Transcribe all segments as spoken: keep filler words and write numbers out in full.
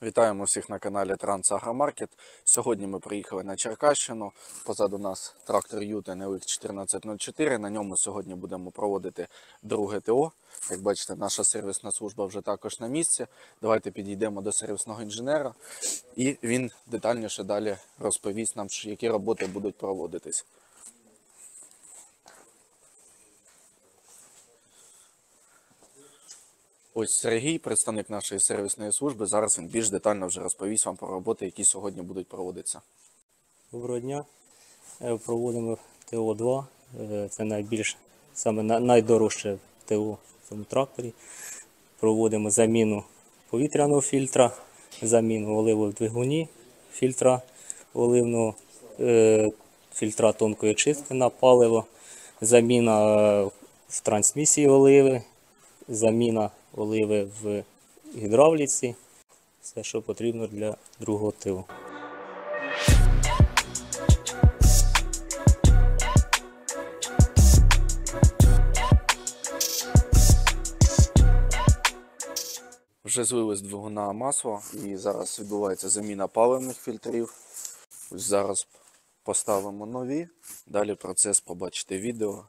Вітаємо всіх на каналі Трансагромаркет. Сьогодні ми приїхали на Черкащину. Позаду нас трактор Юта ен ел ікс чотирнадцять нуль чотири. На ньому сьогодні будемо проводити друге ТО. Як бачите, наша сервісна служба вже також на місці. Давайте підійдемо до сервісного інженера і він детальніше далі розповість нам, які роботи будуть проводитись. Ось Сергій, представник нашої сервісної служби. Зараз він більш детально вже розповість вам про роботи, які сьогодні будуть проводитися. Доброго дня. Проводимо ТО два. Це найбільш, саме найдорожче ТО в цьому тракторі. Проводимо заміну повітряного фільтра, заміну оливу в двигуні, фільтра оливного, фільтра тонкої очистки на паливо, заміна в трансмісії оливи, заміна оливи в гідравліці, все, що потрібно для другого ТО. Вже злили з двигуна масло і зараз відбувається заміна паливних фільтрів. Ось зараз поставимо нові, далі процес побачите в відео.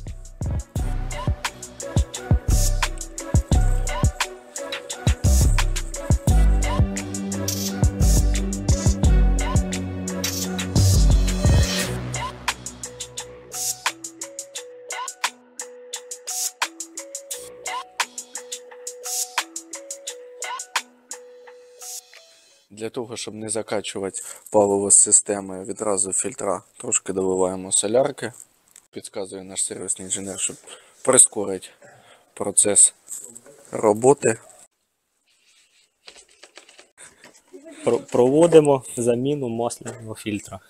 Для того, щоб не закачувати паливо з системи відразу фільтра, трошки доливаємо солярки. Підказує наш сервісний інженер, щоб прискорити процес роботи. Проводимо заміну масляного фільтра.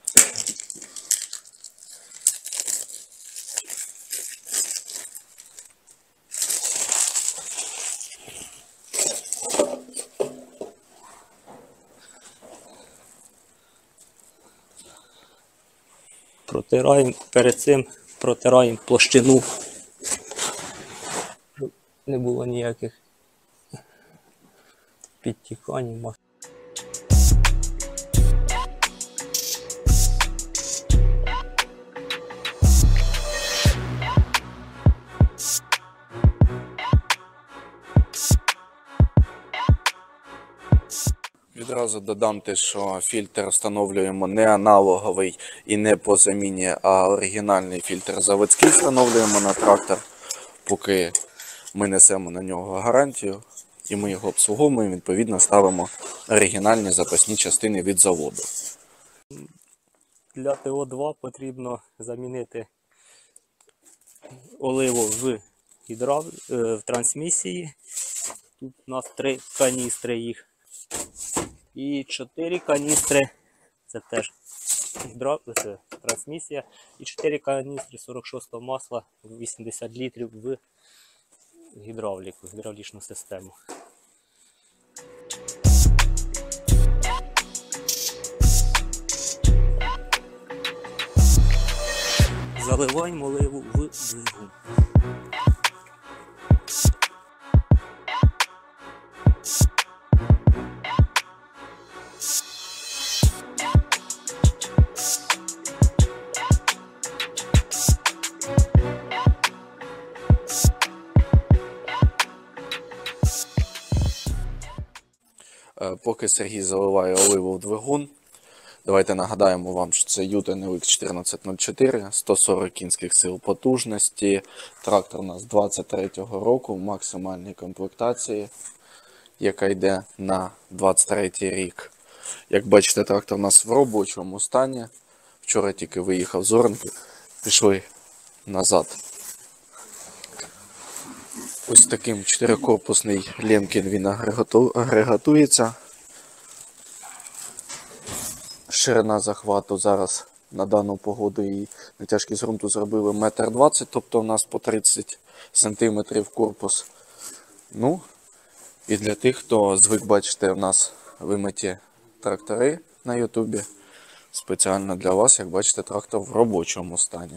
Протираємо, перед цим протираємо площину, щоб не було ніяких підтікань. Відразу додам те, що фільтр встановлюємо не аналоговий і не по заміні, а оригінальний фільтр заводський встановлюємо на трактор, поки ми несемо на нього гарантію і ми його обслуговуємо, відповідно ставимо оригінальні запасні частини від заводу. Для ТО два потрібно замінити оливу в, гідрав... в трансмісії. Тут у нас три каністри їх. І чотири каністри, це теж гідра... це трансмісія, і чотири каністри сорок шостого масла вісімдесят літрів в гідравліку, гідравлічну систему. Заливаємо оливу в двигун. Поки Сергій заливає оливу в двигун, давайте нагадаємо вам, що це Юта ен ел ікс чотирнадцять нуль чотири, сто сорок кінських сил потужності. Трактор у нас двадцять третього року в максимальній комплектації, яка йде на двадцять третій рік. Як бачите, трактор у нас в робочому стані. Вчора тільки виїхав з оренки, пішли назад. Ось таким чотирикорпусний Лемкін він агрегатується. Ширина захвату зараз на дану погоду і на тяжкість ґрунту зробили метр двадцять, тобто у нас по тридцять сантиметрів корпус. Ну, і для тих, хто звик бачити у нас вимиті трактори на ютубі, спеціально для вас, як бачите, трактор в робочому стані.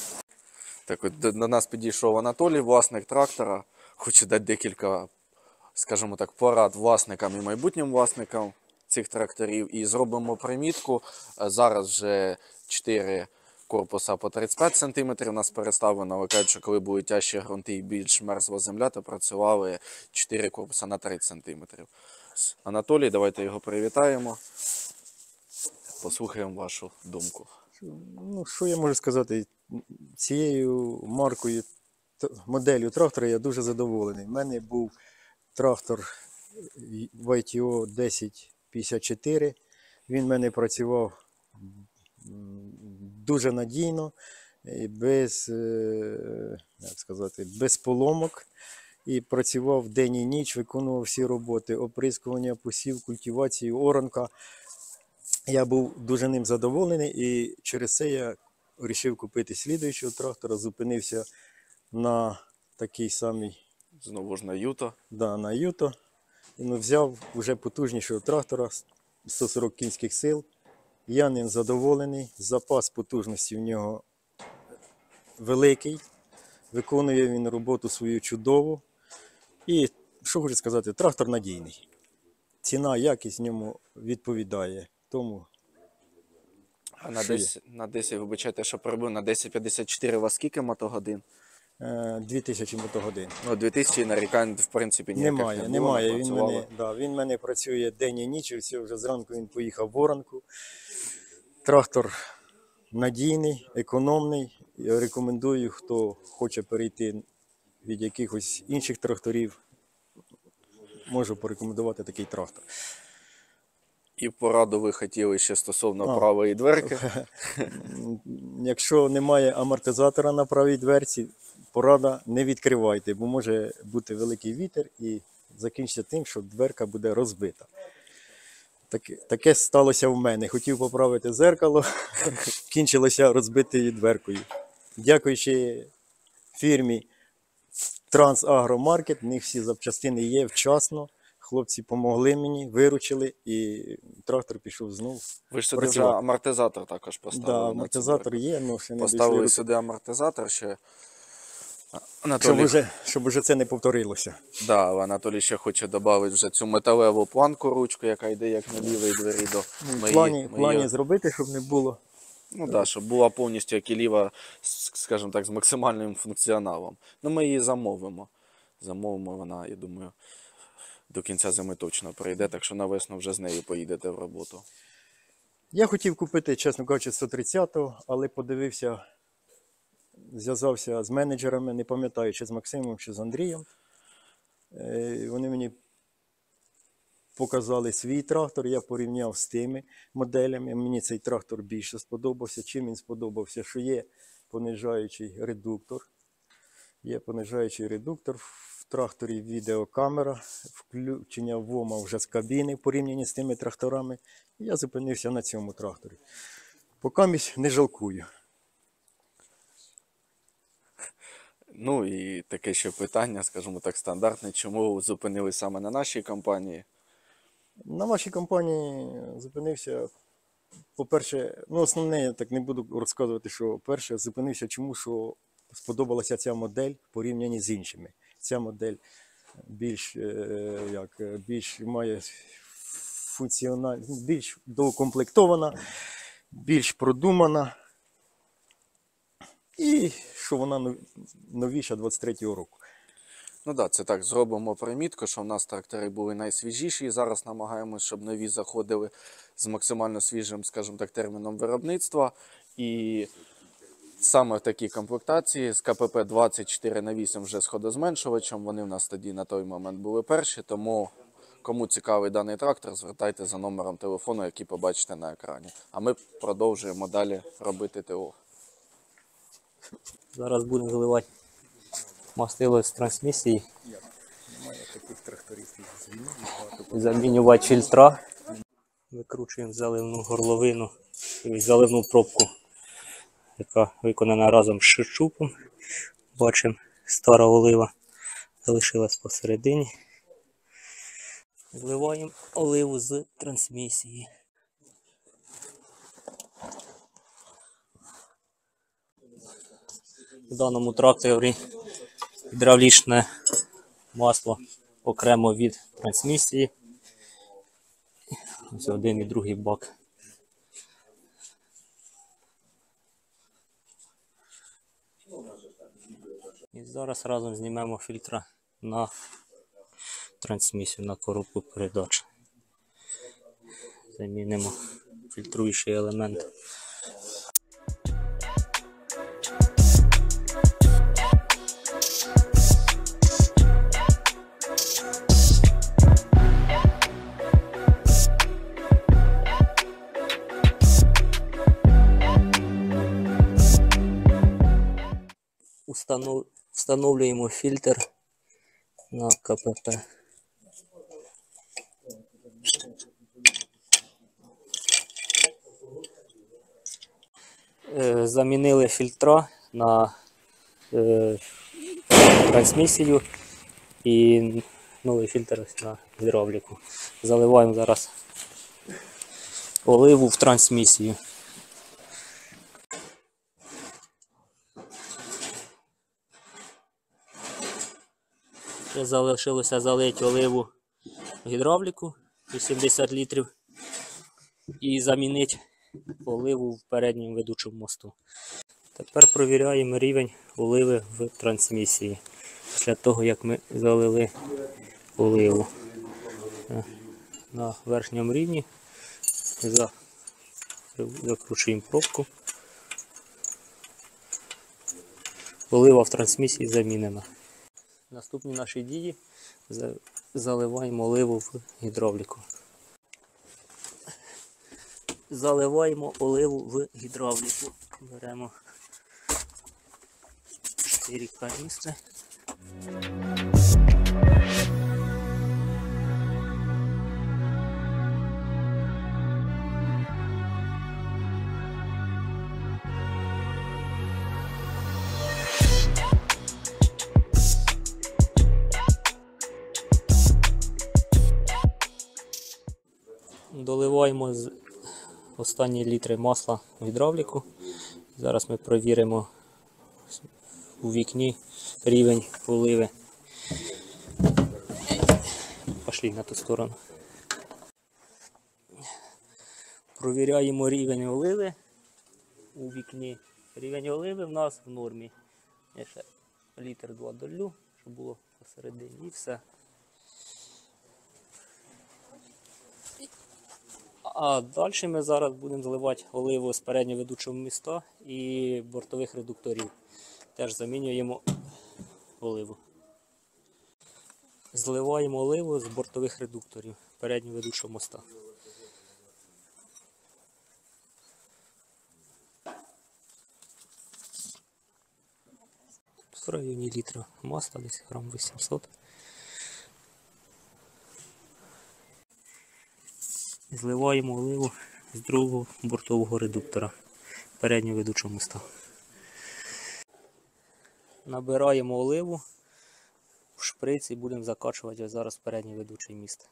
Так от до нас підійшов Анатолій, власник трактора, хоче дати декілька скажімо так, порад власникам і майбутнім власникам цих тракторів. І зробимо примітку. Зараз вже чотири корпуса по тридцять п'ять сантиметрів у нас переставлено, але кажуть, що коли були тяжчі ґрунти і більш мерзла земля, то працювали чотири корпуса на тридцять сантиметрів. Анатолій, давайте його привітаємо. Послухаємо вашу думку. Ну, що я можу сказати? Цією маркою, т- моделлю трактора я дуже задоволений. У мене був трактор вай ті о десять п'ятдесят чотири. Він в мене працював м, дуже надійно, і без, е, як сказати, без поломок. І працював день і ніч, виконував всі роботи: оприскування, посів, культивацію, оранка. Я був дуже ним задоволений, і через це я вирішив купити слідуючого трактора, зупинився на такий самий, Знову ж на Юто. да, на Юто. І, ну, взяв вже потужнішого трактора, сто сорок кінських сил. Я ним задоволений, запас потужності в нього великий, виконує він роботу свою чудово. І, що хочу сказати, трактор надійний. Ціна, якість в ньому відповідає тому. А на Що є? десять, на десять, вибачайте, що перебив, на десять п'ятдесят чотири у вас скільки мотогодин? Е, дві тисячі мотогодин. Ну, дві тисячі нарікань, в принципі, ніяких Немає, не було, немає. Він працювало. мене, да, він мене працює день і ніч, і все, вже зранку він поїхав в оранку. Трактор надійний, економний. Я рекомендую, хто хоче перейти від якихось інших тракторів, можу порекомендувати такий трактор. І пораду ви хотіли ще стосовно А. правої дверки. Якщо немає амортизатора на правій дверці, порада: не відкривайте, бо може бути великий вітер і закінчиться тим, що дверка буде розбита. Таке, таке сталося в мене. Хотів поправити зеркало, кінчилося розбитою дверкою. Дякуючи фірмі Трансагромаркет, в них всі запчастини є вчасно. Хлопці допомогли мені, виручили, і трактор пішов знов. Ви ж сюди вже працювати. амортизатор також поставили. Да, на цю амортизатор дверку. є, але ще не Поставили дійшли сюди амортизатор ще. Щоб Анатолій, уже, щоб уже це не повторилося. да, але Анатолій ще хоче додати вже цю металеву планку ручку, яка йде як на лівій двері до В моєї- плані, моєї- плані зробити, щоб не було. Ну так, да, щоб була повністю як і ліва, с- скажімо так, з максимальним функціоналом. Ну ми її замовимо. Замовимо, вона, я думаю, до кінця зими точно прийде, так що на весну вже з нею поїдете в роботу. Я хотів купити, чесно кажучи, сто тридцятого, але подивився, зв'язався з менеджерами, не пам'ятаю, чи з Максимом, чи з Андрієм. Е, Вони мені показали свій трактор, я порівняв з тими моделями. Мені цей трактор більше сподобався. Чим він сподобався? Що є понижаючий редуктор. Є понижаючий редуктор в тракторі, відеокамера, включення ВОМа вже з кабіни в порівнянні з тими тракторами. І я зупинився на цьому тракторі. Покамість не жалкую. Ну і таке ще питання, скажімо так, стандартне, чому ви зупинили саме на нашій компанії? На вашій компанії зупинився, по-перше, ну основне, я так не буду розказувати, що перше, зупинився чому, що сподобалася ця модель в порівнянні з іншими. Ця модель більш, е, як, е, більш має функціональну, більш доукомплектована, більш продумана. І що вона нов- новіша двадцять третього року. Ну так, да, це так, зробимо примітку, що в нас трактори були найсвіжіші, і зараз намагаємось, щоб нові заходили з максимально свіжим, скажімо так, терміном виробництва. І саме в такій комплектації з ка пе пе двадцять чотири на вісім вже з ходозменшувачем, вони в нас тоді на той момент були перші, тому кому цікавий даний трактор, звертайте за номером телефону, який побачите на екрані. А ми продовжуємо далі робити ТО. Зараз будемо заливати мастило з трансмісії, Немає таких трактористів з війни, замінювати фільтра. Викручуємо заливну горловину і заливну пробку, яка виконана разом з шичупом. Бачимо, стара олива залишилась посередині. Зливаємо оливу з трансмісії. В даному тракторі гідравлічне масло окремо від трансмісії. Ось один і другий бак. І зараз разом знімемо фільтра на трансмісію, на коробку передач. Замінимо фільтруючий елемент. Установ... Встановлюємо фільтр на КПП. Е, Замінили фільтра на е, трансмісію і новий фільтр на гідравліку. Заливаємо зараз оливу в трансмісію. Ще залишилося залити оливу в гідравліку вісімдесят літрів і замінити оливу в передньому ведучому мосту. Тепер провіряємо рівень оливи в трансмісії. Після того, як ми залили оливу на верхньому рівні, закручуємо пробку. Олива в трансмісії замінена. Наступні наші дії – заливаємо оливу в гідравліку. Заливаємо оливу в гідравліку. Беремо чотири каністри. Доливаємо з останні літри масла в гідравліку. Зараз ми провіримо у вікні рівень оливи. Пішли на ту сторону. Провіряємо рівень оливи у вікні. Рівень оливи в нас в нормі. Я ще літр два долю, щоб було посередині, і все. А далі ми зараз будемо заливати оливу з переднього ведучого міста і бортових редукторів. Теж замінюємо оливу. Зливаємо оливу з бортових редукторів переднього ведучого моста. В районі літра масла, десь грам вісімсот. Зливаємо оливу з другого бортового редуктора переднього ведучого моста. Набираємо оливу в шприц і будемо закачувати зараз в передній ведучий міст.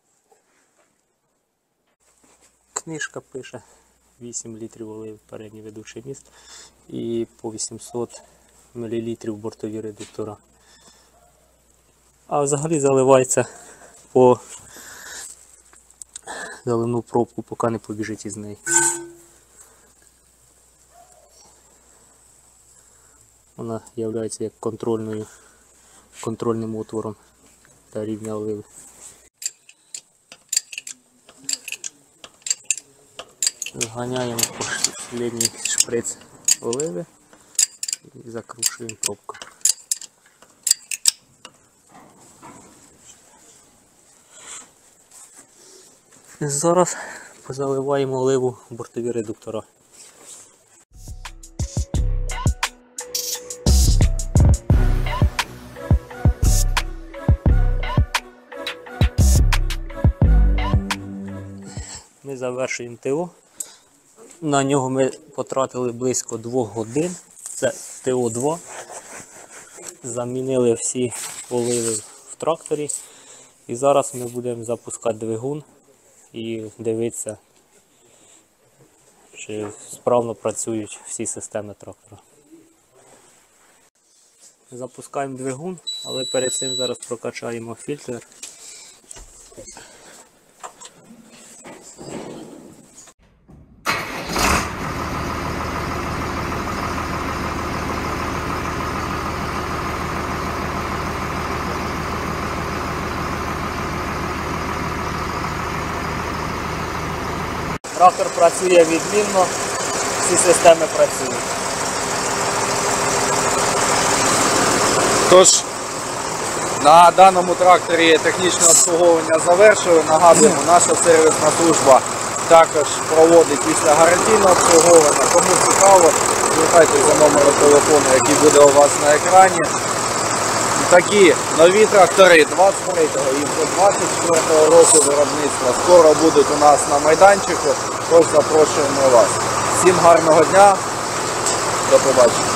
Книжка пише вісім літрів оливи в передній ведучий міст і по вісімсот мілілітрів бортові редуктора. А взагалі заливається по заливну пробку, поки не побіжить із неї. Вона є як контрольною, контрольним отвором для рівня оливи. Зганяємо останній шприц оливи і закручуємо пробку. Зараз позаливаємо оливу в бортові редуктора. Ми завершуємо ТО. На нього ми потратили близько двох годин. Це ТО два. Замінили всі оливи в тракторі. І зараз ми будемо запускати двигун і дивитися, чи справно працюють всі системи трактора. Запускаємо двигун, але перед цим зараз прокачаємо фільтр. Трактор працює відмінно, всі системи працюють. Тож, на даному тракторі технічне обслуговування завершили. Нагадуємо, наша сервісна служба також проводить після гарантійного обслуговування. Кому цікаво, звертайтеся за номером телефону, який буде у вас на екрані. Такі нові трактори двадцять третього і двадцять четвертого року виробництва скоро будуть у нас на майданчику, тож запрошуємо вас. Всім гарного дня, до побачення.